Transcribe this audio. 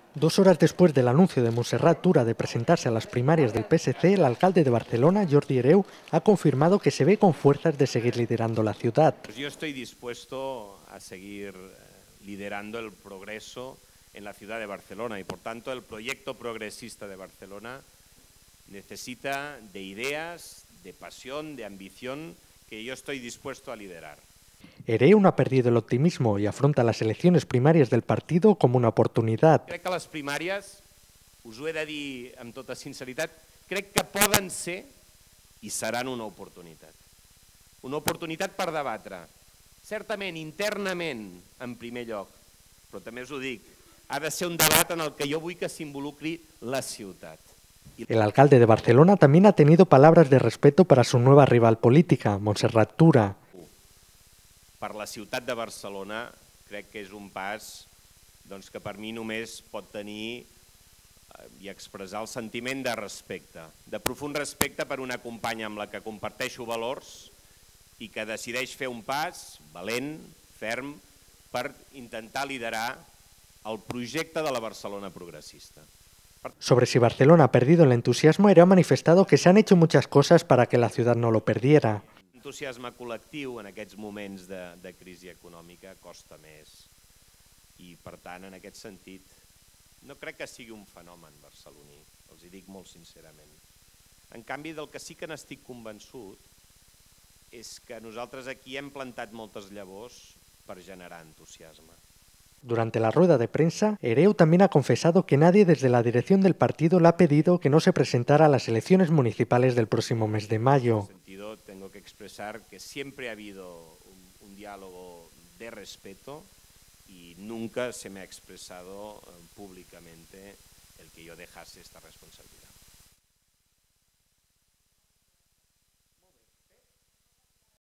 2 horas después del anuncio de Montserrat Tura de presentarse a las primarias del PSC, el alcalde de Barcelona, Jordi Hereu, ha confirmado que se ve con fuerzas de seguir liderando la ciudad. Yo estoy dispuesto a seguir liderando el progreso en la ciudad de Barcelona y, por tanto, el proyecto progresista de Barcelona necesita de ideas, de pasión, de ambición que yo estoy dispuesto a liderar. Hereu no ha perdido el optimismo y afronta las elecciones primarias del partido como una oportunidad. Crec que les primàries, us ho he de dir amb tota sinceritat, crec que poden ser i seran una oportunitat. Una oportunitat per debatre, certament, internament, en primer lloc, però també us ho dic, ha de ser un debat en el que jo vull que s'involucri la ciutat. El alcalde de Barcelona también ha tenido palabras de respeto para su nueva rival política, Montserrat Tura. Per la ciutat de Barcelona crec que és un pas que per mi només pot tenir i expressar el sentiment de respecte, de profund respecte per una companya amb la que comparteixo valors i que decideix fer un pas valent, ferm, per intentar liderar el projecte de la Barcelona progressista. Sobre si Barcelona ha perdido el entusiasmo, Hereu ha manifestado que se han hecho muchas cosas para que la ciudad no lo perdiera. L'entusiasme col·lectiu en aquests moments de crisi econòmica costa més i, per tant, en aquest sentit, no crec que sigui un fenomen barceloní, els hi dic molt sincerament. En canvi, del que sí que n'estic convençut és que nosaltres aquí hem plantat moltes llavors per generar entusiasme. Durante la rueda de prensa, Hereu también ha confesado que nadie desde la dirección del partido le ha pedido que no se presentara a las elecciones municipales del próximo mes de mayo. En ese sentido, tengo que expresar que siempre ha habido un diálogo de respeto y nunca se me ha expresado públicamente el que yo dejase esta responsabilidad.